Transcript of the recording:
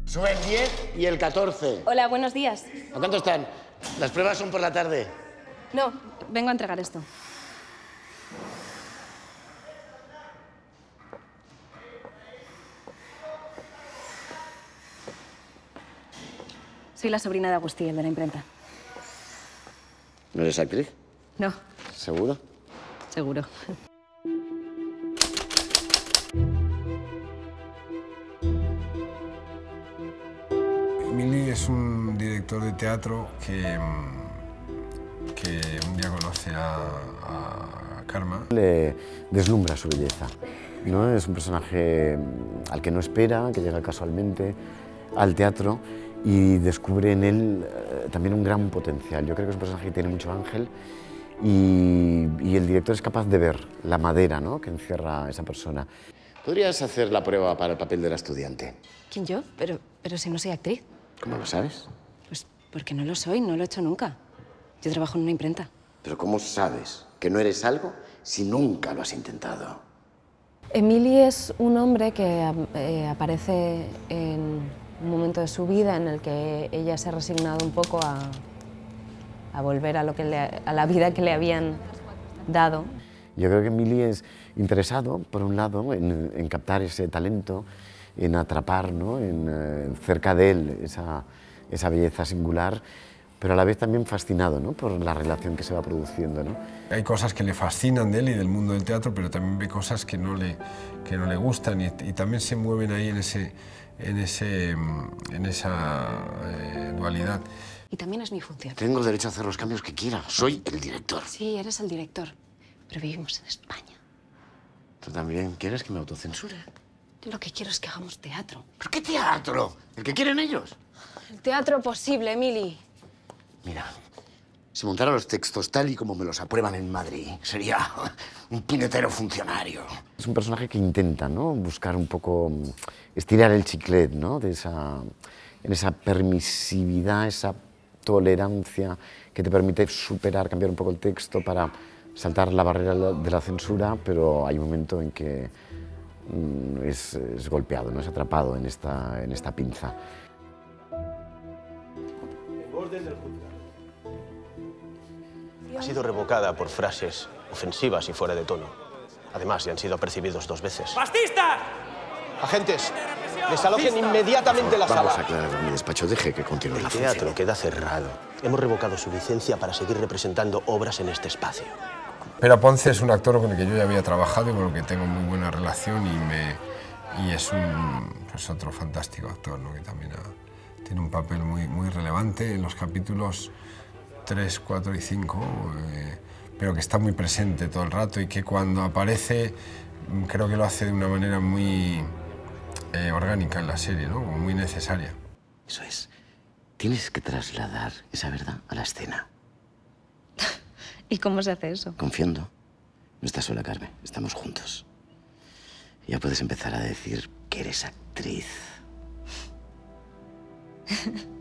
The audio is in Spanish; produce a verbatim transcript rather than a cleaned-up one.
Sube el diez y el catorce. Hola, buenos días. ¿A cuánto están? Las pruebas son por la tarde. No, vengo a entregar esto. Soy la sobrina de Agustí, el de la imprenta. ¿No eres actriz? No. ¿Seguro? Seguro. Emili es un director de teatro que, que un día conoce a, a Karma. Le deslumbra su belleza, ¿no? Es un personaje al que no espera, que llega casualmente al teatro y descubre en él eh, también un gran potencial. Yo creo que es un personaje que tiene mucho ángel y, y el director es capaz de ver la madera, ¿no?, que encierra a esa persona. ¿Podrías hacer la prueba para el papel de la estudiante? ¿Quién, yo? Pero, pero si no soy actriz. ¿Cómo lo sabes? Pues porque no lo soy, no lo he hecho nunca. Yo trabajo en una imprenta. ¿Pero cómo sabes que no eres algo si nunca lo has intentado? Emili es un hombre que eh, aparece en un momento de su vida en el que ella se ha resignado un poco a, a volver a, lo que le, a la vida que le habían dado. Yo creo que Emili es interesado, por un lado, en, en captar ese talento, en atrapar, ¿no?, en, en cerca de él esa, esa belleza singular, pero a la vez también fascinado, ¿no?, por la relación que se va produciendo, ¿no? Hay cosas que le fascinan de él y del mundo del teatro, pero también ve cosas que no le, que no le gustan y, y también se mueven ahí en, ese, en, ese, en esa eh, dualidad. Y también es mi función. Tengo derecho a hacer los cambios que quiera. Soy el director. Sí, eres el director, pero vivimos en España. ¿Tú también quieres que me autocensure? Yo lo que quiero es que hagamos teatro. ¿Pero qué teatro? ¿El que quieren ellos? El teatro posible, Emili. Mira, si montara los textos tal y como me los aprueban en Madrid, sería un puñetero funcionario. Es un personaje que intenta, ¿no?, buscar un poco, estirar el chiclet, ¿no?, de esa, en esa permisividad, esa tolerancia que te permite superar, cambiar un poco el texto para saltar la barrera de la censura, pero hay un momento en que mm, es, es golpeado, ¿no?, es atrapado en esta, en esta pinza. Ha sido revocada por frases ofensivas y fuera de tono. Además, ya han sido apercibidos dos veces. ¡Fascistas! Agentes, desalojen inmediatamente la Vamos sala. a aclarar mi despacho. Deje que continúe la El teatro función. queda cerrado. Hemos revocado su licencia para seguir representando obras en este espacio. Pero Ponce es un actor con el que yo ya había trabajado y con el que tengo muy buena relación y, me, y es un, pues otro fantástico actor, ¿no?, que también ha, tiene un papel muy, muy relevante en los capítulos tres, cuatro y cinco, eh, pero que está muy presente todo el rato y que cuando aparece creo que lo hace de una manera muy eh, orgánica en la serie, ¿no?, muy necesaria. Eso es. Tienes que trasladar esa verdad a la escena. ¿Y cómo se hace eso? Confiando. No estás sola, Carmen. Estamos juntos. Ya puedes empezar a decir que eres actriz.